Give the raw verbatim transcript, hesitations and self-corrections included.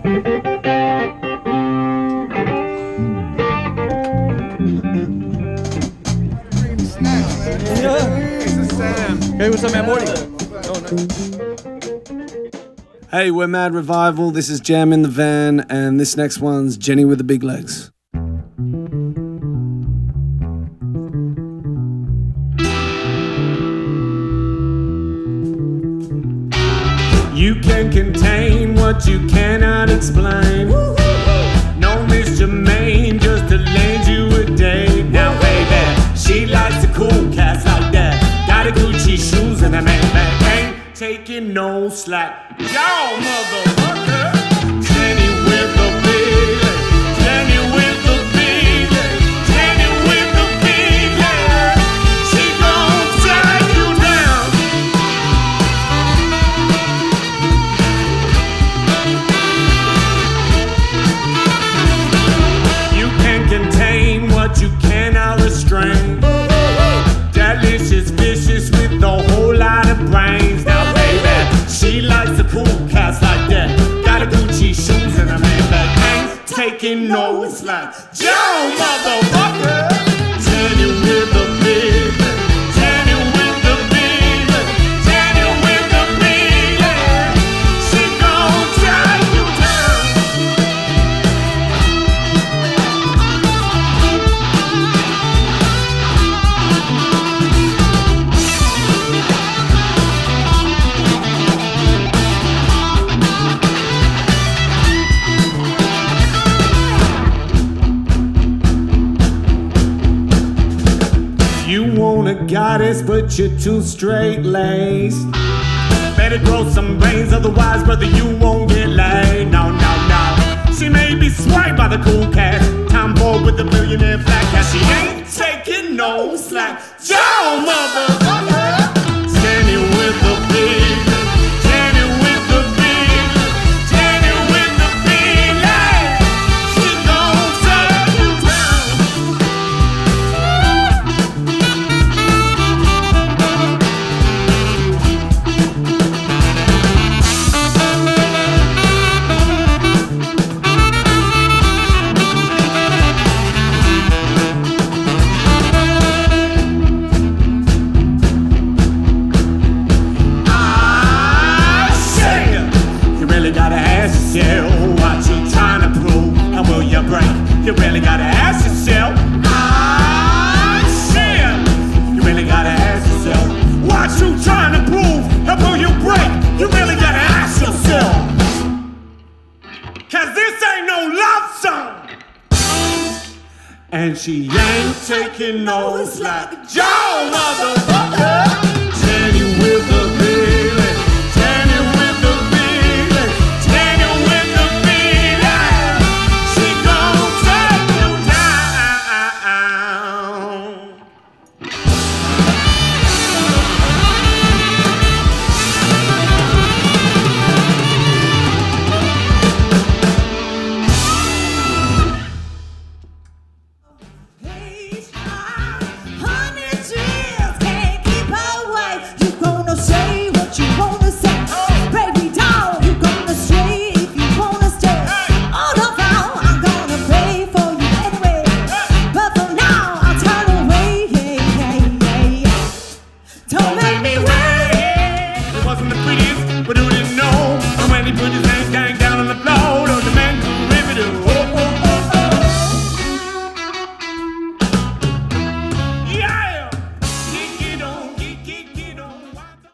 Hey, what's up, man? Morty. Oh, no. Hey, we're Mad Revival. This is Jam in the Van, and this next one's Jenny with the Big Legs. You can contain what you cannot explain. No Miss Jermaine, just to lend you a day. Now, baby, she likes the cool cats like that. Got a Gucci shoes and a man bag. Ain't taking no slack. Y'all motherfucker. Jenny with the big legs. Jenny with the big legs. Jenny with the big legs. She gon' drag you down. You can contain what you cannot restrain. Delicious, vicious with a whole lot of brains. Now, baby, she likes the cool cats like that. Got a Gucci shoes and a man bag. Ain't taking no slack. Joe, motherfucker. Jenny with the big legs. Jenny with the big legs. Jenny with the big legs. She gon' drag you down. You want a goddess, but you're too straight-laced. Better grow some brains, otherwise, brother, you won't get laid. No, no, no. She may be swiped by the cool cat. Time bored with the billionaire black cat. She ain't taking no slack. Joe, motherfucker. Jenny with the big legs. Jenny with the big legs. Jenny with the big legs. She gon' drag you down. What you trying to prove, and will you break? You really gotta ask yourself. Ah, shit. You really gotta ask yourself. What you trying to prove, and will you break? You really gotta ask yourself. Cause this ain't no love song. And she ain't taking no slack. Joe, motherfucker.